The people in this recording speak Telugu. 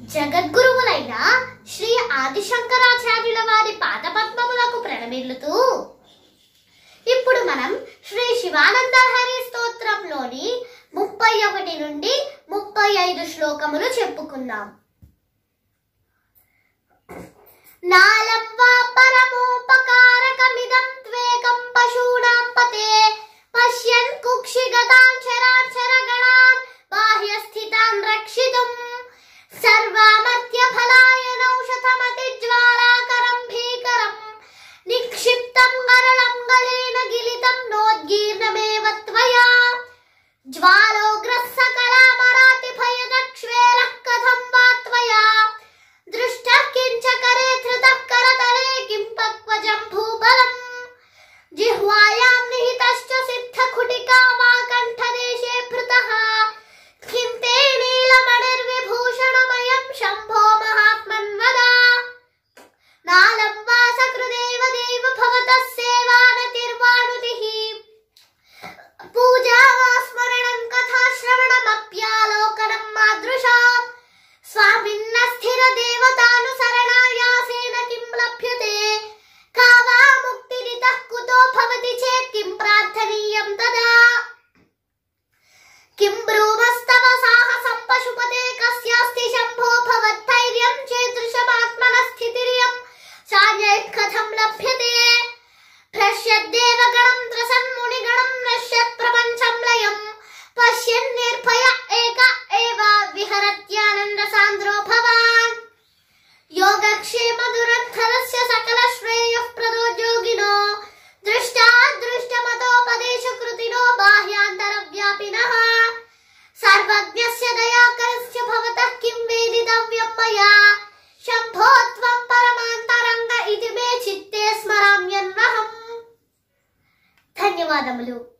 జగద్గురువులైన శ్రీ ఆదిశంకరాచార్యుల వారి పాదపద్మములకు ప్రణమిల్లుతూ ఇప్పుడు మనం శ్రీ శివానందలహరి స్తోత్రంలోని 31 నుండి 35 శ్లోకములు చెప్పుకుందాం. నాలవ్వా పరమోపకారకమిదం త్వేకం పశూనాం పతే పశ్యన్ కుక్షిగతాన్ చరాచరగణాన్ బాహ్యస్థితాన్ రక్షితుం సర్వామర్త్య ఫలాయ నౌషధమతి జ్వాలాకరం భీకరం నిక్షిప్తం గరళం గలేన గిలితం నోద్గీర్ణమేవ త్వయా జ్వాలోగ్రస్స కళామరాతి భయదక్ష్వేలః కథం వా త్వయా దృష్టః కించ కరే ధృతః కరతలే కిం పక్వజం భూబలం జిహ్వాయాం నిహితశ్చ సిద్ధకుటికా వా కంఠదేశే భృతః కిం తే నీలమణిర్విభూషణమయం శంభో మహాత్మన్వద నాలం వా సకృదేవ దేవ భవతః సేవానతిర్వాణుతిః పూజా వా స్మరణం కథా శ్రవణమప్యాలోకనం మాదృశాం స్వామిన్న స్థిర దేవతానుసరణాయాసేన కిం లభ్యతే కా వా ముక్తిరితః కుతో భవతి చేత్ కిం ప్రార్థనీయం తదా కిం బ్రూమస్తవ సాహసం పశుపతే కస్యాస్తి శంభో భవద్ధైర్యం చేదృశమాత్మన స్థితిర్యం చాన్యైః కథం లభ్యతే భ్రశ్యద్దేవగణం త్రసన్మునిగణం నశ్యత్ ప్రపంచం లయం పశ్యన్ నిర్భయ ఏక ఏవ విహరత్యానంద సాంద్రో భవాన్ యోగక్షేమ దురద్ధరస్య సకల శ్రేయః ప్రదో యోగినో దృష్టా దృష్టమతోపదేశ కృతినో బాహ్యాంతర వ్యాపినః సర్వజ్ఞస్య దయాకరస్య భవతః కిం వేదితవ్యం మయా శంభో త్వం పరమాంతరంగ ఇతి మే చిత్తే స్మరామ్యన్వహం. ధన్యవాదములు.